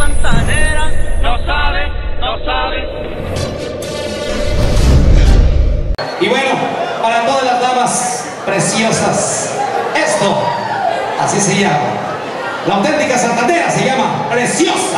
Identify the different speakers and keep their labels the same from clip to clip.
Speaker 1: santanera, no sabe, no sabe.
Speaker 2: Y bueno, para todas las damas preciosas, esto, así se llama. La auténtica santanera se llama Preciosa.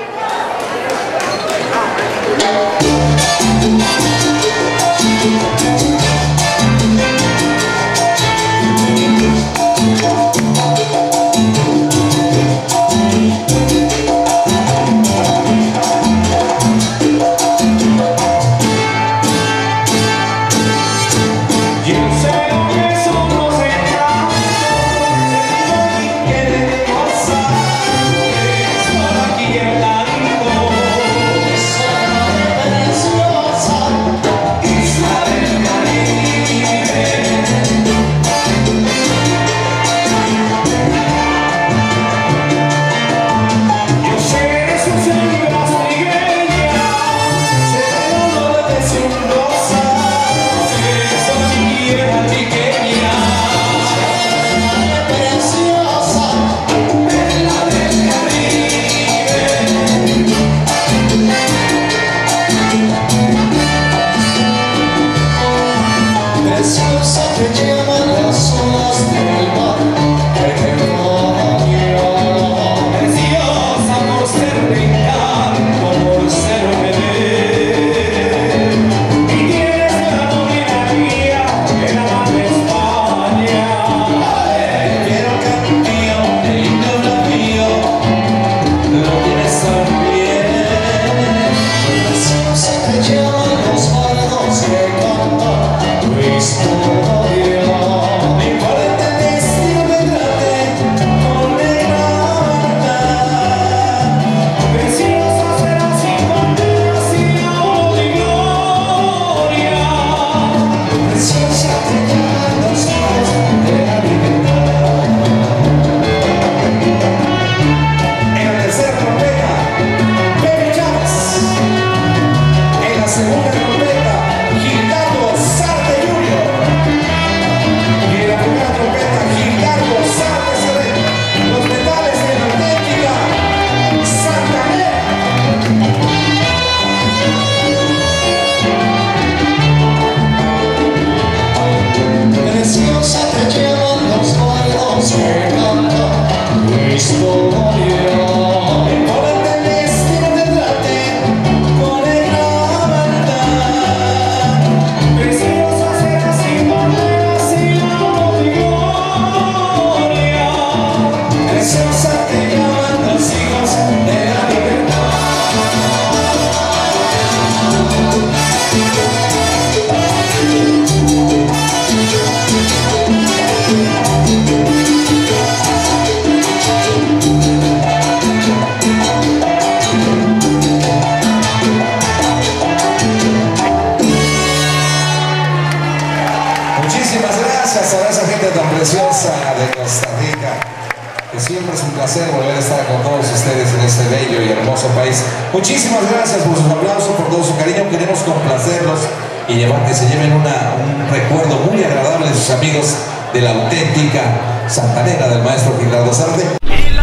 Speaker 2: Preciosa de Costa Rica, que siempre es un placer volver a estar con todos ustedes en este bello y hermoso país. Muchísimas gracias por sus aplausos, por todo su cariño. Queremos complacerlos y llevar que se lleven un recuerdo muy agradable de sus amigos de la auténtica santanera del maestro Gildardo Zárate.